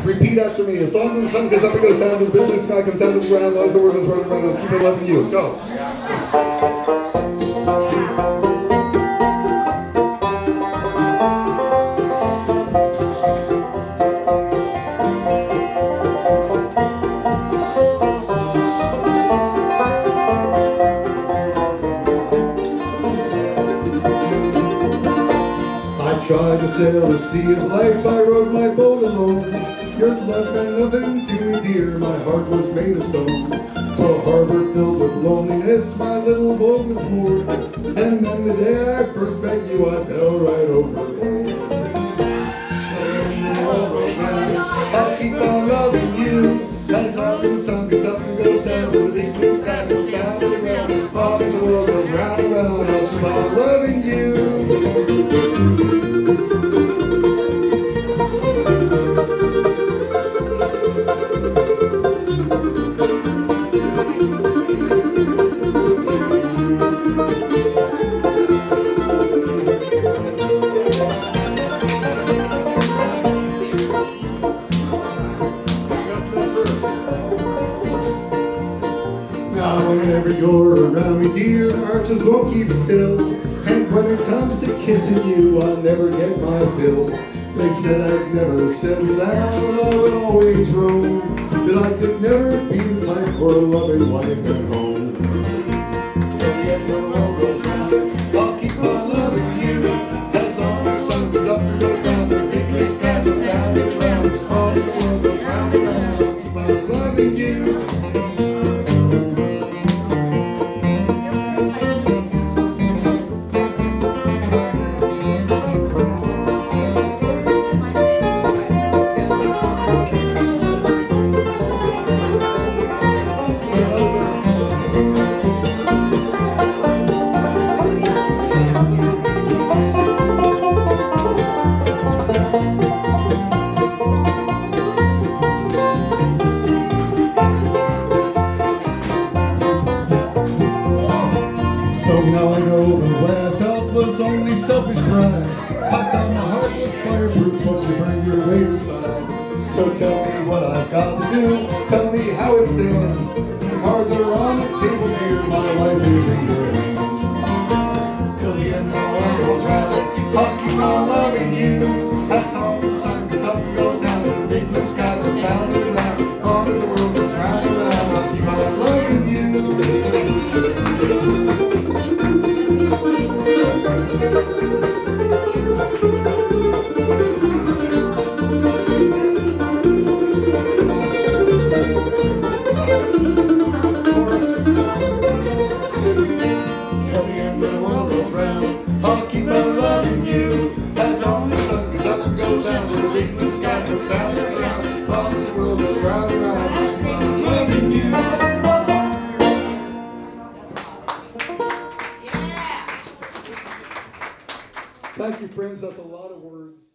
Repeat after me. As long as the sun goes up and goes down, this big blue sky comes down to the ground, as the world is running around, and keep on loving you. Go. Tried to sail the sea of life, I rowed my boat alone. Your love meant nothing to me, dear, my heart was made of stone. To a harbor filled with loneliness, my little boat was moored. And then the day I first met you, I fell right overboard. I'll keep on loving you, as long as the sun goes up and goes down, and the big blue sky goes down to the ground, as long as the world goes round and round, I'll keep on loving you. Whenever you're around me, dear, heart just won't keep still. And when it comes to kissing you, I'll never get my fill. They said I'd never settle down, I would always roam, that I could never be the type for a loving wife at home. Till the end of the world goes round, I'll keep on loving you, as long as the sun goes up and goes down, the big blue skies go down to the ground, as the world goes round and round, I'll keep on loving you. So now I know the way I felt was only selfish pride. I thought my heart was fireproof, but you burned your way aside. So tell me what I've got to do, tell me how it stands. The cards are on the table, dear, my life is in your hands. Till the end of the world goes round, I'll keep on loving you. As long as the sun goes up and goes down, and the big blue sky goes down and round. As long as the world goes round and round, I'll keep on loving you. Till the end of the world goes round, I'll keep on loving you. As long as the sun goes up and goes down, and the big blue sky goes down and round. As long as the world goes round and round, I'll keep on loving you. Thank you, friends. That's a lot of words.